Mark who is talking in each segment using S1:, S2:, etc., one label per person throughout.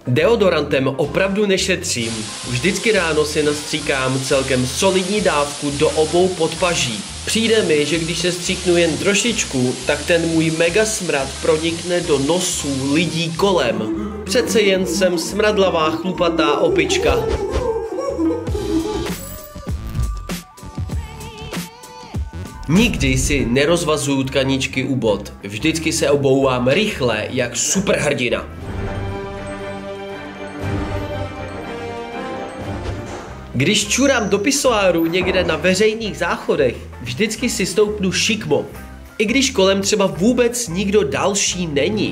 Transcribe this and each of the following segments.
S1: Deodorantem opravdu nešetřím. Vždycky ráno si nastříkám celkem solidní dávku do obou podpaží. Přijde mi, že když se stříknu jen trošičku, tak ten můj mega smrad pronikne do nosů lidí kolem. Přece jen jsem smradlavá chlupatá opička. Nikdy si nerozvazuju tkaničky u bot. Vždycky se obouvám rychle, jak superhrdina. Když čurám do pisoáru někde na veřejných záchodech, vždycky si stoupnu šikmo. I když kolem třeba vůbec nikdo další není.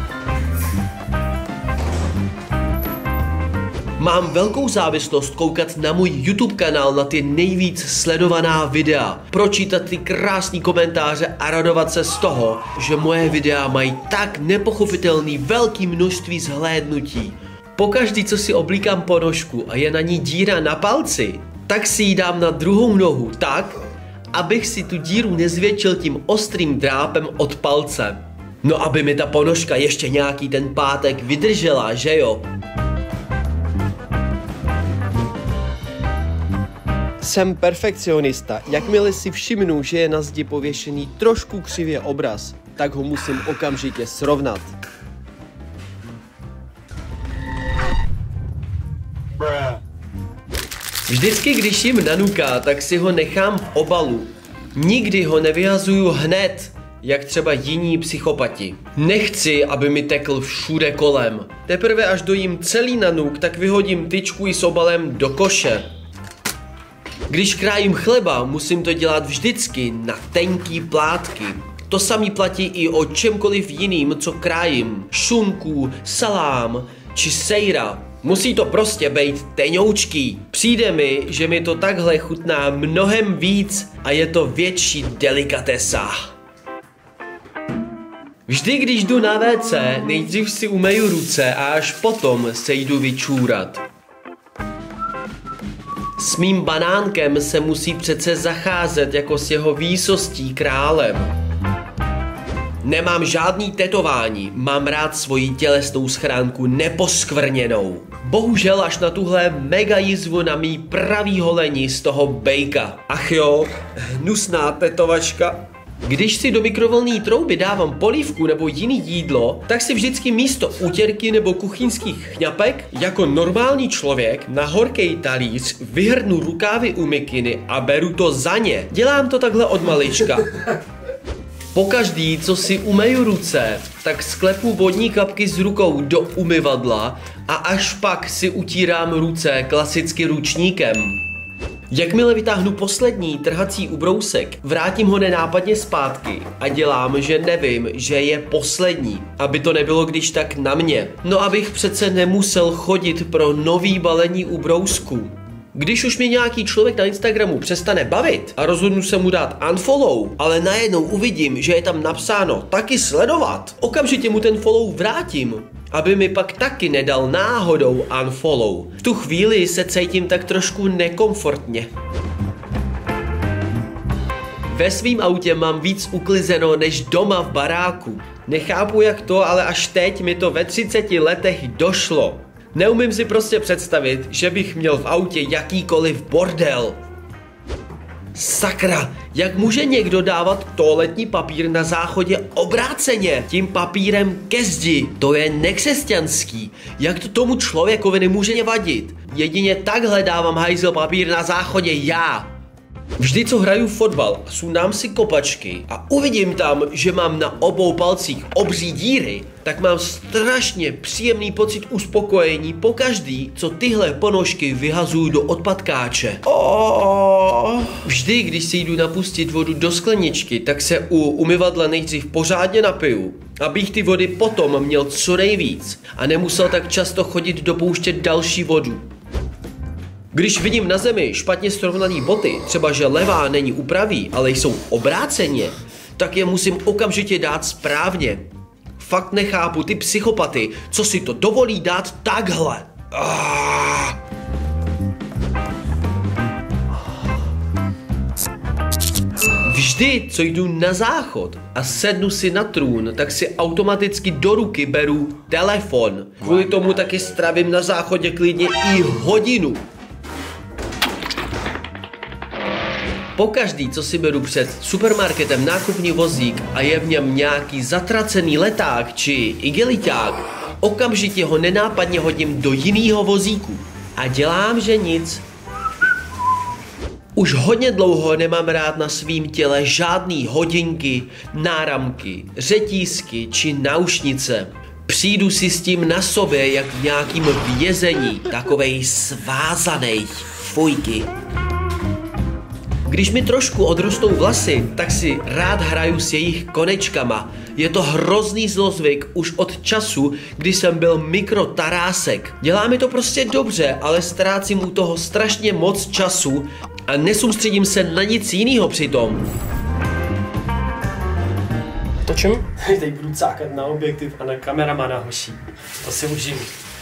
S1: Mám velkou závislost koukat na můj YouTube kanál na ty nejvíc sledovaná videa, pročítat ty krásný komentáře a radovat se z toho, že moje videa mají tak nepochopitelný velký množství zhlédnutí. Pokaždý, co si oblíkám ponožku a je na ní díra na palci, tak si ji dám na druhou nohu tak, abych si tu díru nezvětšil tím ostrým drápem od palce. No aby mi ta ponožka ještě nějaký ten pátek vydržela, že jo? Jsem perfekcionista. Jakmile si všimnu, že je na zdi pověšený trošku křivě obraz, tak ho musím okamžitě srovnat. Vždycky, když jim nanuká, tak si ho nechám v obalu. Nikdy ho nevyhazuju hned, jak třeba jiní psychopati. Nechci, aby mi tekl všude kolem. Teprve až dojím celý nanuk, tak vyhodím tyčku i s obalem do koše. Když krájím chleba, musím to dělat vždycky na tenký plátky. To samý platí i o čemkoliv jiným, co krájím. Šunku, salám či sejra. Musí to prostě být tenoučký. Přijde mi, že mi to takhle chutná mnohem víc a je to větší delikatesa. Vždy, když jdu na WC, nejdřív si umeju ruce a až potom se jdu vyčůrat. S mým banánkem se musí přece zacházet jako s jeho výsostí králem. Nemám žádný tetování, mám rád svoji tělesnou schránku neposkvrněnou. Bohužel až na tuhle mega jizvu na mý pravý holení z toho bejka. Ach jo, hnusná tetovačka. Když si do mikrovlnné trouby dávám polívku nebo jiný jídlo, tak si vždycky místo utěrky nebo kuchyňských chňapek jako normální člověk na horkej talíř vyhrnu rukávy u mikiny a beru to za ně. Dělám to takhle od malička. Pokaždý, co si umeju ruce, tak sklepu vodní kapky s rukou do umyvadla a až pak si utírám ruce klasicky ručníkem. Jakmile vytáhnu poslední trhací ubrousek, vrátím ho nenápadně zpátky a dělám, že nevím, že je poslední, aby to nebylo když tak na mě. No abych přece nemusel chodit pro nový balení ubrousků. Když už mě nějaký člověk na Instagramu přestane bavit a rozhodnu se mu dát unfollow, ale najednou uvidím, že je tam napsáno taky sledovat, okamžitě mu ten follow vrátím, aby mi pak taky nedal náhodou unfollow. V tu chvíli se cítím tak trošku nekomfortně. Ve svým autě mám víc uklizeno než doma v baráku. Nechápu jak to, ale až teď mi to ve 30 letech došlo. Neumím si prostě představit, že bych měl v autě jakýkoliv bordel. Sakra, jak může někdo dávat toaletní papír na záchodě obráceně, tím papírem ke zdi? To je nekřesťanský. Jak to tomu člověkovi nemůže vadit? Jedině takhle dávám hajzel papír na záchodě já. Vždy, co hraju fotbal a sundám si kopačky a uvidím tam, že mám na obou palcích obří díry, tak mám strašně příjemný pocit uspokojení pokaždý, co tyhle ponožky vyhazuju do odpadkáče. Vždy, když si jdu napustit vodu do skleničky, tak se u umyvadla nejdřív pořádně napiju, abych ty vody potom měl co nejvíc a nemusel tak často chodit dopouštět další vodu. Když vidím na zemi špatně srovnaný boty, třeba že levá není u pravý, ale jsou obráceně, tak je musím okamžitě dát správně. Fakt nechápu ty psychopaty, co si to dovolí dát takhle. Vždy, co jdu na záchod a sednu si na trůn, tak si automaticky do ruky beru telefon. Kvůli tomu taky strávím na záchodě klidně i hodinu. Pokaždý, co si beru před supermarketem nákupní vozík a je v něm nějaký zatracený leták či igeliťák, okamžitě ho nenápadně hodím do jiného vozíku. A dělám, že nic. Už hodně dlouho nemám rád na svým těle žádný hodinky, náramky, řetízky či náušnice. Přijdu si s tím na sobě jak v nějakým vězení, takovej svázanej, fujky. Když mi trošku odrostou vlasy, tak si rád hraju s jejich konečkama. Je to hrozný zlozvyk už od času, kdy jsem byl mikrotarásek. Dělá mi to prostě dobře, ale ztrácím u toho strašně moc času a nesoustředím se na nic jiného přitom.
S2: Točím? Teď budu cákat na objektiv a na kameramana, hoší. To si užím.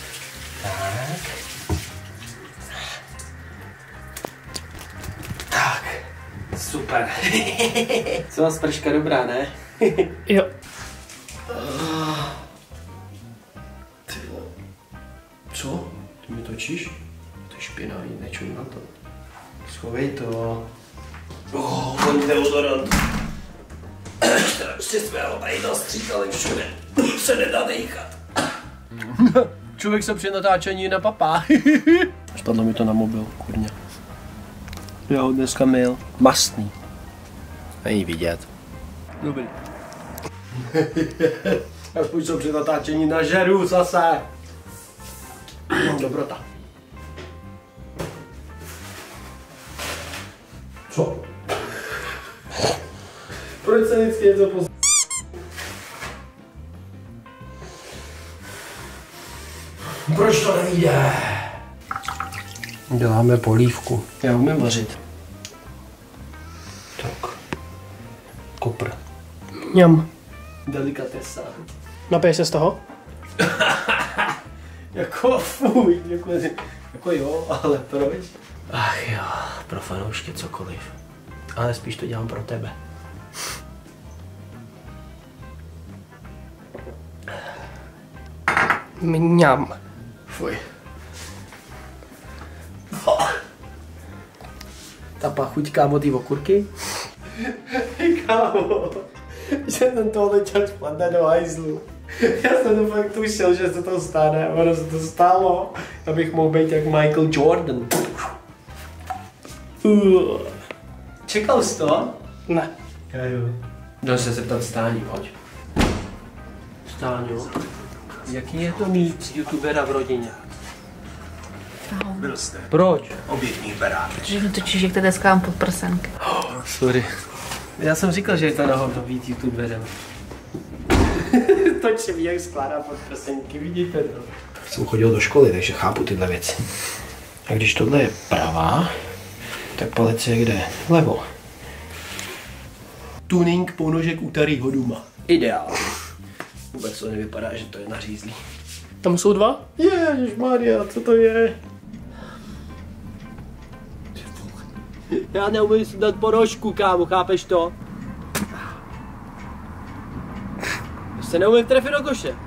S2: Tak. Super. Co vás prška dobrá, ne? Jo. Co? Ty mi točíš? To je špinavý, nečuj na to. Schovej to. Oni deodorant. Prostě svého tady nastříkali všude. Se nedá dejchat. Člověk se při natáčení napapá. Spadlo mi to na mobil, kurně. Já ho dneska myl. Mastný. Není vidět. Dobrý. Já už jsem při natáčení nažeru zase. Dobrota. Co? Proč se vždycky něco poz... Proč to nevíde? Děláme polívku. Já umím vařit. Tak. Kopr. Mňam. Delikatesa. Napij se z toho? Jako fuj, jako jo, ale proč? Ach jo, pro fanoušky cokoliv. Ale spíš to dělám pro tebe. Mňam. Fuj. Ta pachuť, kámo, ty okurky? Kámo, že ten tohle čas spadne do hajzlu. Já jsem to fakt tušil, že se to stane a ono se to stalo, abych mohl být jak Michael Jordan. Čekal jsi to? Ne. Já jo. Jdu se zeptat Stáni, pojď. Stáňo, jaký je to mít youtubera v rodině?
S3: Byl jste.
S2: Proč?
S3: Obětní beránek.
S4: Že mi točíš, jak tady deskám pod prsenky.
S2: Sorry. Já jsem říkal, že je to nahodno být youtuberem. Toč se ví, jak skládá pod prsenky, vidíte to? Jsem chodil do školy, takže chápu tyhle věci. A když tohle je pravá, tak palec je kde? Levo. Tuning ponožek utarýho duma. Ideál. Vůbec to nevypadá, že to je nařízlý. Tam jsou dva? Ježišmarja, co to je? Já neumím si dát ponožku, kámo, chápeš to? Se neumím trefit do koše.